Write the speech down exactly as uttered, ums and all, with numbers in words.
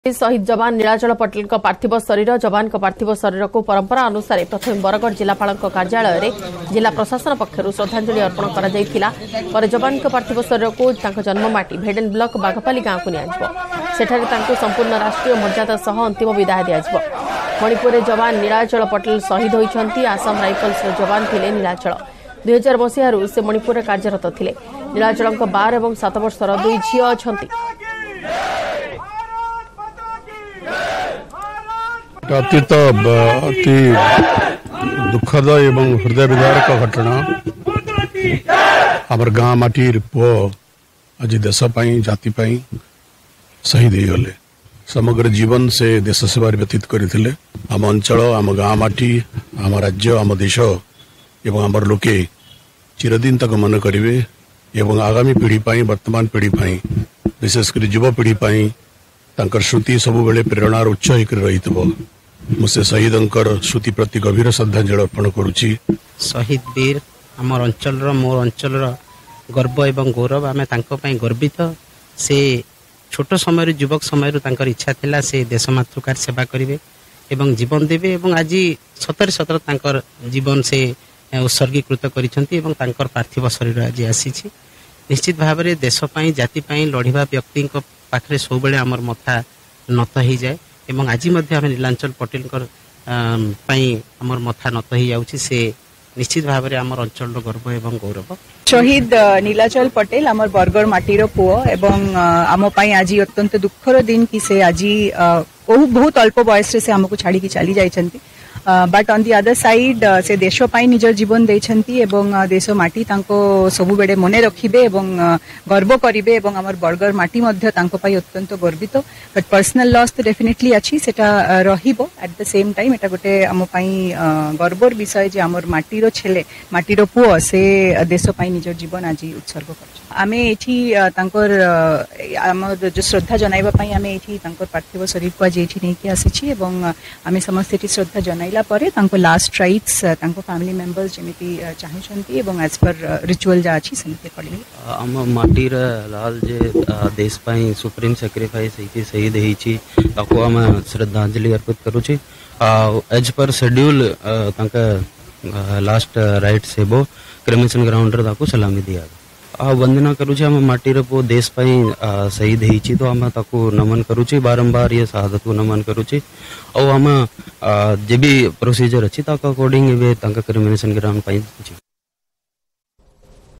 शहीद जवान नीलाचल पटेल पार्थिव शरीर जवान पार्थिव शरीर को परंपरा अनुसार प्रथम बरगढ़ जिलापाल कार्यालय में जिला प्रशासन पक्षर श्रद्धांजलि अर्पण कर जवान पार्थिव शरीर को जन्ममाटी भेडेन ब्लॉक बाघपाली गांव को निठारे संपूर्ण राष्ट्रीय मर्यादा सह अंतिम विदाय दिज्व। मणिपुर में जवान नीलाचल पटेल शहीद होती आसाम राइफल्स जवान थे नीलाचल दुई हजार मसीह से मणिपुर में कार्यरत थे। नीलाचल बार और सात वर्षर दुई झी अच्छा अतीत अति दुखद एवं हृदय विदारक घटना आमर गाँ माटी पुओ आज देश जाति शहीद हो गले। समग्र जीवन से देश सेवा व्यतीत करते आम अंचल आम गाँ माटी आम राज्य आम देश एवं आमर लोके चिरदिन तक मन करेंगे एवं आगामी पीढ़ी वर्तमान पीढ़ी विशेषकर युवपीढ़ी तांकर श्रुति सबु बेले प्रेरणार उच्च होकर रही मुझे शहीद श्रुति प्रति गभीर श्रद्धांजलि अर्पण करुच्ची। शहीद वीर आमर अंचल मोर अंचल गर्व एवं गौरव आम गर्वित। से छोट समय युवक समय इच्छा थिला से देश मातृकार सेवा करेंगे एवं जीवन देवे एवं आज सतरे सतर तांकर जीवन से उत्सर्गीकृत करिसेंती पार्थिव शरीर आज आसी। निश्चित भाव में देश जाति लड़िबा व्यक्ति पाखरे सब बेले आमर मथा नत हो जाए एवं आज आम नीलाचल पटेल आमर मथा नत हो जाउछि। से निश्चित भाव में आमर अंचल गर्व एवं गौरव। शहीद नीलाचल पटेल आमर बरगढ़ माटीर पुओ एवं आम आज अत्यंत दुखर दिन कि से आज बहुत अल्प बयस से आमको छाड़ी चली जाइछंती। But on the other side से देश पाई निजर जीवन देइछंती एवं देश माटी तांको सबु बेडे मने रखिबे एवं गर्व करिबे एवं हमर बरगढ़ माटी मध्य तांको पाई अत्यंत गर्वित। बट पर्सनल लॉस तो डेफिनेटली अछि सेटा रहिबो। एट द सेम टाइम एटा गोटे आम पाई गर्वर विषय जे हमर माटीर छेले माटीर पुओ से देश पाई निजर जीवन आज उत्सर्ग करछ। आमे एठी तांकर हमर जो श्रद्धा जनाइबा पाई आमे एठी तांकर पार्थिव शरीर को आज एठी नै कि आसीछि एवं आमे समस्त एठी श्रद्धा जनाइ लास्ट राइट्स फैमिली मेंबर्स जमिति चाहछंती एवं एज पर रिचुअल जा अछि समिति पड़े हम माटीर लाल जे देश पाई सुप्रीम सैक्रिफाइस हेती शहीद हेछि ताको हम श्रद्धांजलि अर्पित करूछि। एज पर शेड्यूल तांका लास्ट राइट्स हेबो क्रेमेशन ग्राउंड रे ताको सलामी दिया वंदना करुचे। हम माटीर पो देश पाई शहीद हेछि तो हम ताको नमन करुचे बारंबार ये शहादत को नमन करुचे। और हम जे भी प्रोसीजर अछि ताको अकॉर्डिंग एबे तांका क्रिमिनेशन ग्राउंड पाई